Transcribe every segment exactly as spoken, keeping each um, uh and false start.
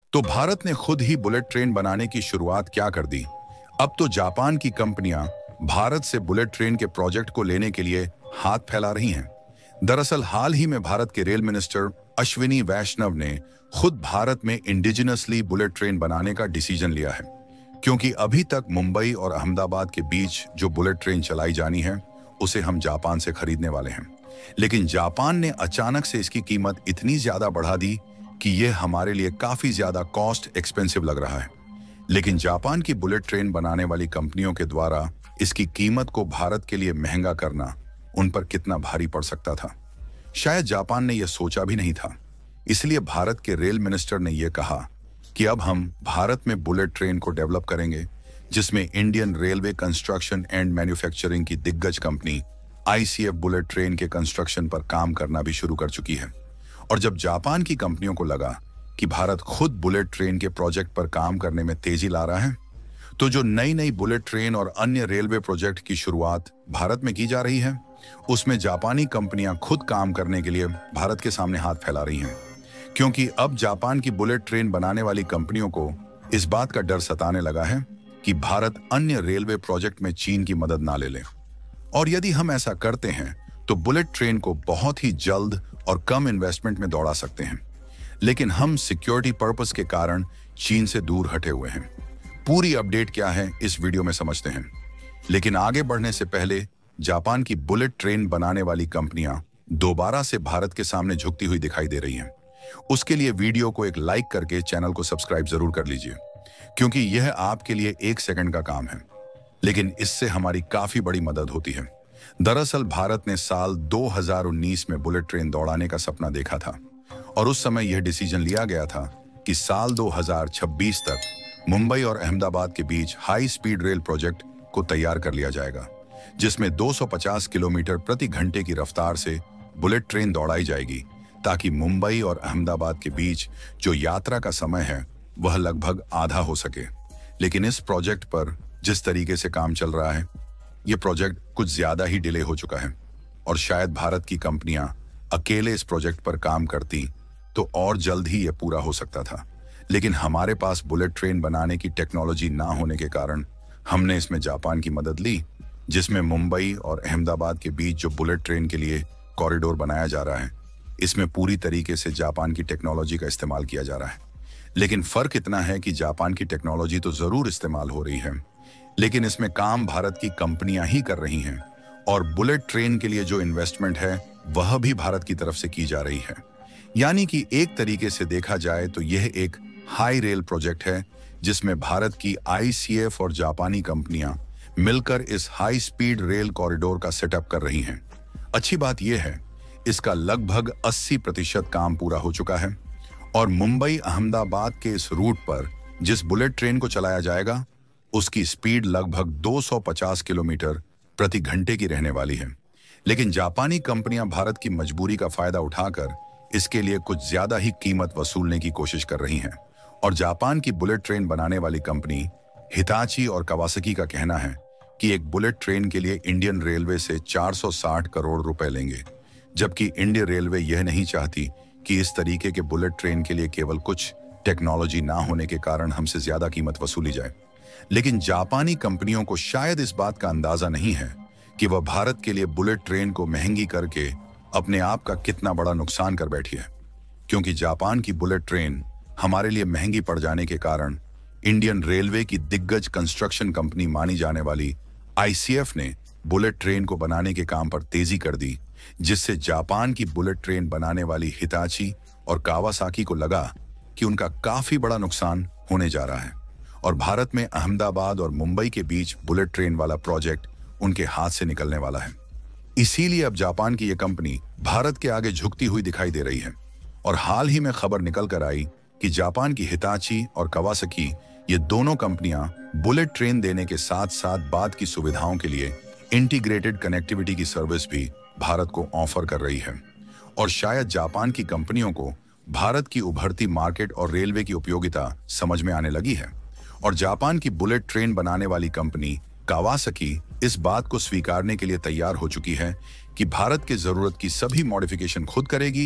तो भारत ने खुद ही बुलेट ट्रेन बनाने की शुरुआत क्या कर दी। अब तो जापान की कंपनियां भारत से बुलेट ट्रेन के प्रोजेक्ट को लेने के लिए हाथ फैला रही हैं। दरअसल हाल ही में भारत के रेल मिनिस्टर अश्विनी वैष्णव ने खुद भारत में इंडिजिनसली बुलेट ट्रेन बनाने का डिसीजन लिया है, क्योंकि अभी तक मुंबई और अहमदाबाद के बीच जो बुलेट ट्रेन चलाई जानी है उसे हम जापान से खरीदने वाले हैं। लेकिन जापान ने अचानक से इसकी कीमत इतनी ज्यादा बढ़ा दी कि यह हमारे लिए काफी ज्यादा कॉस्ट एक्सपेंसिव लग रहा है। लेकिन जापान की बुलेट ट्रेन बनाने वाली कंपनियों के द्वारा इसकी कीमत को भारत के लिए महंगा करना उन पर कितना भारी पड़ सकता था, शायद जापान ने यह सोचा भी नहीं था। इसलिए भारत के रेल मिनिस्टर ने यह कहा कि अब हम भारत में बुलेट ट्रेन को डेवलप करेंगे, जिसमें Indian railway construction and manufacturing की दिग्गज कंपनी आईसीएफ बुलेट ट्रेन के कंस्ट्रक्शन पर काम करना भी शुरू कर चुकी है। और जब जापान की कंपनियों को लगा कि भारत खुद बुलेट ट्रेन के प्रोजेक्ट पर काम करने में तेजी ला रहा है, तो जो नई नई बुलेट ट्रेन और अन्य रेलवे प्रोजेक्ट की शुरुआत भारत में की जा रही है, उसमें जापानी कंपनियां खुद काम करने के लिए भारत के सामने हाथ फैला रही हैं। क्योंकि अब जापान की बुलेट ट्रेन बनाने वाली कंपनियों को इस बात का डर सताने लगा है कि भारत अन्य रेलवे प्रोजेक्ट में चीन की मदद ना ले ले। और यदि हम ऐसा करते हैं तो बुलेट ट्रेन को बहुत ही जल्द और कम इन्वेस्टमेंट में दौड़ा सकते हैं। लेकिन हम सिक्योरिटी पर्पस के कारण चीन से दूर हटे हुए हैं। पूरी अपडेट क्या है इस वीडियो में समझते हैं। लेकिन आगे बढ़ने से पहले जापान की बुलेट ट्रेन बनाने वाली कंपनियां दोबारा से भारत के सामने झुकती हुई दिखाई दे रही हैं। उसके लिए वीडियो को एक लाइक करके चैनल को सब्सक्राइब जरूर कर लीजिए, क्योंकि यह आपके लिए एक सेकंड का काम है, लेकिन इससे हमारी काफी बड़ी मदद होती है। दरअसल भारत ने साल दो हज़ार उन्नीस में बुलेट ट्रेन दौड़ाने का सपना देखा था और उस समय यह डिसीजन लिया गया था कि साल दो हज़ार छब्बीस तक मुंबई और अहमदाबाद के बीच हाई स्पीड रेल प्रोजेक्ट को तैयार कर लिया जाएगा, जिसमें दो सौ पचास किलोमीटर प्रति घंटे की रफ्तार से बुलेट ट्रेन दौड़ाई जाएगी, ताकि मुंबई और अहमदाबाद के बीच जो यात्रा का समय है वह लगभग आधा हो सके। लेकिन इस प्रोजेक्ट पर जिस तरीके से काम चल रहा है, यह प्रोजेक्ट कुछ ज्यादा ही डिले हो चुका है और शायद भारत की कंपनियां अकेले इस प्रोजेक्ट पर काम करती तो और जल्द ही यह पूरा हो सकता था। लेकिन हमारे पास बुलेट ट्रेन बनाने की टेक्नोलॉजी ना होने के कारण हमने इसमें जापान की मदद ली, जिसमें मुंबई और अहमदाबाद के बीच जो बुलेट ट्रेन के लिए कॉरिडोर बनाया जा रहा है, इसमें पूरी तरीके से जापान की टेक्नोलॉजी का इस्तेमाल किया जा रहा है। लेकिन फर्क इतना है कि जापान की टेक्नोलॉजी तो जरूर इस्तेमाल हो रही है, लेकिन इसमें काम भारत की कंपनियां ही कर रही हैं और बुलेट ट्रेन के लिए जो इन्वेस्टमेंट है वह भी भारत की तरफ से की जा रही है। यानी कि एक तरीके से देखा जाए तो यह एक हाई रेल प्रोजेक्ट है, जिसमें भारत की आईसीएफ और जापानी कंपनियां मिलकर इस हाई स्पीड रेल कॉरिडोर का सेटअप कर रही हैं। अच्छी बात यह है, इसका लगभग अस्सी प्रतिशत काम पूरा हो चुका है और मुंबई अहमदाबाद के इस रूट पर जिस बुलेट ट्रेन को चलाया जाएगा उसकी स्पीड लगभग दो सौ पचास किलोमीटर प्रति घंटे की रहने वाली है। लेकिन जापानी कंपनियां भारत की मजबूरी का फायदा उठाकर इसके लिए कुछ ज्यादा ही कीमत वसूलने की कोशिश कर रही हैं और जापान की बुलेट ट्रेन बनाने वाली कंपनी हिताची और कवासाकी का कहना है कि एक बुलेट ट्रेन के लिए इंडियन रेलवे से चार सौ साठ करोड़ रुपए लेंगे, जबकि इंडियन रेलवे यह नहीं चाहती कि इस तरीके के बुलेट ट्रेन के लिए केवल कुछ टेक्नोलॉजी ना होने के कारण हमसे ज्यादा कीमत वसूली जाए। लेकिन जापानी कंपनियों को शायद इस बात का अंदाजा नहीं है कि वह भारत के लिए बुलेट ट्रेन को महंगी करके अपने आप का कितना बड़ा नुकसान कर बैठी है। क्योंकि जापान की बुलेट ट्रेन हमारे लिए महंगी पड़ जाने के कारण इंडियन रेलवे की दिग्गज कंस्ट्रक्शन कंपनी मानी जाने वाली आईसीएफ ने बुलेट ट्रेन को बनाने के काम पर तेजी कर दी, जिससे जापान की बुलेट ट्रेन बनाने वाली हिताची और कावासाकी को लगा कि उनका काफी बड़ा नुकसान होने जा रहा है और भारत में अहमदाबाद और मुंबई के बीच बुलेट ट्रेन वाला प्रोजेक्ट उनके हाथ से निकलने वाला है। इसीलिए अब जापान की यह कंपनी भारत के आगे झुकती हुई दिखाई दे रही है और हाल ही में खबर निकल कर आई कि जापान की हिताची और कवासाकी ये दोनों कंपनियां बुलेट ट्रेन देने के साथ साथ बाद की सुविधाओं के लिए इंटीग्रेटेड कनेक्टिविटी की सर्विस भी भारत को ऑफर कर रही है। और शायद जापान की कंपनियों को भारत की उभरती मार्केट और रेलवे की उपयोगिता समझ में आने लगी है और जापान की बुलेट ट्रेन बनाने वाली कंपनी कावासाकी इस बात को स्वीकारने के लिए तैयार हो चुकी है कि भारत के जरूरत की सभी मॉडिफिकेशन खुद करेगी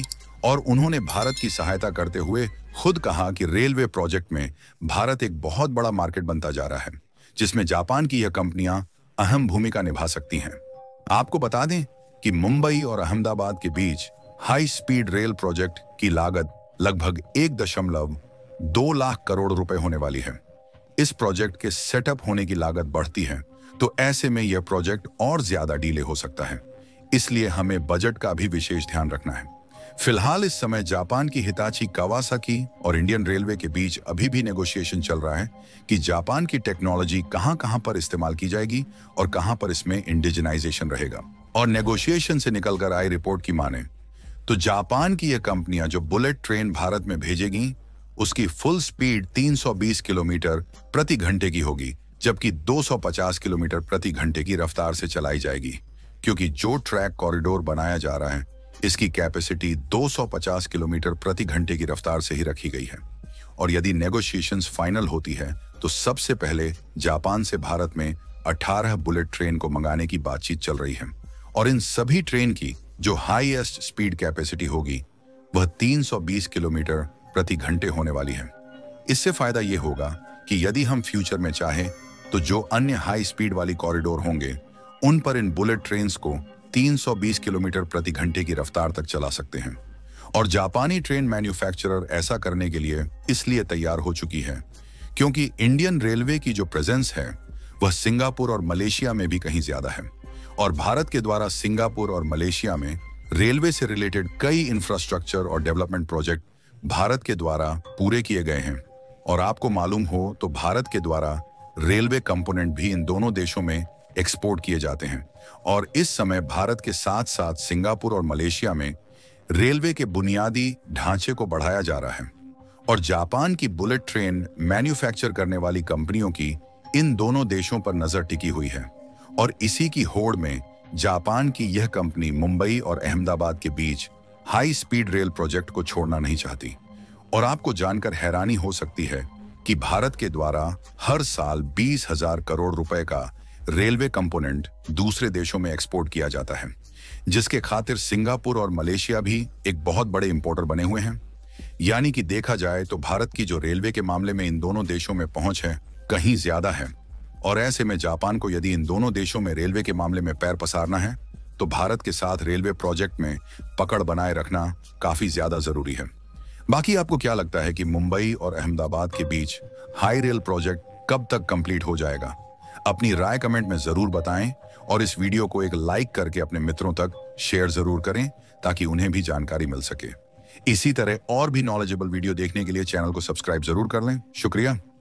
और उन्होंने भारत की सहायता करते हुए खुद कहा कि रेलवे प्रोजेक्ट में भारत एक बहुत बड़ा मार्केट बनता जा रहा है, जिसमें जापान की यह कंपनियां अहम भूमिका निभा सकती हैं। आपको बता दें कि मुंबई और अहमदाबाद के बीच हाई स्पीड रेल प्रोजेक्ट की लागत लगभग एक दशमलव दो लाख करोड़ रुपए होने वाली है। इस प्रोजेक्ट के सेटअप होने की लागत बढ़ती है, तो ऐसे में यह प्रोजेक्ट और ज्यादा डीले हो सकता है। इसलिए हमें बजट का भी विशेष ध्यान रखना है। फिलहाल इस समय जापान की हिताची कावासाकी और इंडियन रेलवे के बीच अभी भी नेगोशिएशन चल रहा है कि जापान की टेक्नोलॉजी कहां कहां पर इस्तेमाल की जाएगी और कहां पर इसमें इंडिजिनाइजेशन रहेगा। और नेगोशिएशन से निकलकर आई रिपोर्ट की माने तो जापान की यह कंपनियां जो बुलेट ट्रेन भारत में भेजेगी, उसकी फुल स्पीड तीन सौ बीस किलोमीटर प्रति घंटे की होगी, जबकि दो सौ पचास किलोमीटर प्रति घंटे की रफ्तार से चलाई जाएगी, क्योंकि जो ट्रैक कॉरिडोर बनाया जा रहा है इसकी कैपेसिटी दो सौ पचास किलोमीटर प्रति घंटे की रफ्तार से ही रखी गई है। और यदि नेगोशिएशंस फाइनल होती है तो सबसे पहले जापान से भारत में अठारह बुलेट ट्रेन को मंगाने की बातचीत चल रही है, और इन सभी ट्रेन की जो हाईएस्ट स्पीड कैपेसिटी होगी वह तीन सौ बीस किलोमीटर प्रति घंटे होने वाली है। इससे फायदा यह होगा कि यदि हम फ्यूचर में चाहें तो जो अन्य हाई स्पीड वाली कॉरिडोर होंगे उन पर इन बुलेट ट्रेन्स को तीन सौ बीस किलोमीटर प्रति घंटे की रफ्तार तक चला सकते हैं। और जापानी ट्रेन मैन्युफैक्चरर ऐसा करने के लिए इसलिए तैयार हो चुकी है क्योंकि इंडियन रेलवे की जो प्रेजेंस है वह सिंगापुर और मलेशिया में भी कहीं ज्यादा है, और भारत के द्वारा सिंगापुर और मलेशिया में रेलवे से रिलेटेड कई इंफ्रास्ट्रक्चर और डेवलपमेंट प्रोजेक्ट भारत के द्वारा पूरे किए गए हैं। और आपको मालूम हो तो भारत के द्वारा रेलवे कंपोनेंट भी इन दोनों देशों में एक्सपोर्ट किए जाते हैं, और इस समय भारत के साथ साथ सिंगापुर और मलेशिया में रेलवे के बुनियादी ढांचे को बढ़ाया जा रहा है। और जापान की बुलेट ट्रेन मैन्युफैक्चर करने वाली कंपनियों की इन दोनों देशों पर नजर टिकी हुई है, और इसी की होड़ में जापान की यह कंपनी मुंबई और अहमदाबाद के बीच हाई स्पीड रेल प्रोजेक्ट को छोड़ना नहीं चाहती। और आपको जानकर हैरानी हो सकती है कि भारत के द्वारा हर साल बीस हजार करोड़ रुपए का रेलवे कंपोनेंट दूसरे देशों में एक्सपोर्ट किया जाता है, जिसके खातिर सिंगापुर और मलेशिया भी एक बहुत बड़े इंपोर्टर बने हुए हैं। यानी कि देखा जाए तो भारत की जो रेलवे के मामले में इन दोनों देशों में पहुंच है कहीं ज्यादा है, और ऐसे में जापान को यदि इन दोनों देशों में रेलवे के मामले में पैर पसारना है तो भारत के साथ रेलवे प्रोजेक्ट में पकड़ बनाए रखना काफी ज्यादा जरूरी है। बाकी आपको क्या लगता है कि मुंबई और अहमदाबाद के बीच हाई रेल प्रोजेक्ट कब तक कंप्लीट हो जाएगा? अपनी राय कमेंट में जरूर बताएं, और इस वीडियो को एक लाइक करके अपने मित्रों तक शेयर जरूर करें ताकि उन्हें भी जानकारी मिल सके। इसी तरह और भी नॉलेजेबल वीडियो देखने के लिए चैनल को सब्सक्राइब जरूर कर लें। शुक्रिया।